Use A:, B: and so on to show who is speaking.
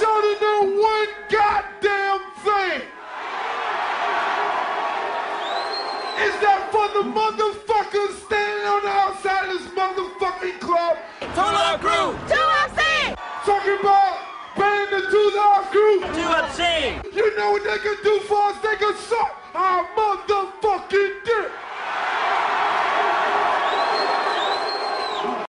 A: gotta know one goddamn thing. Is that for the motherfuckers standing on the outside of this motherfucking club?
B: Total Crew!
C: 2MC!
A: Talking about banning the 2 Live Crew?
B: 2MC!
A: You know what they can do for us? They can suck our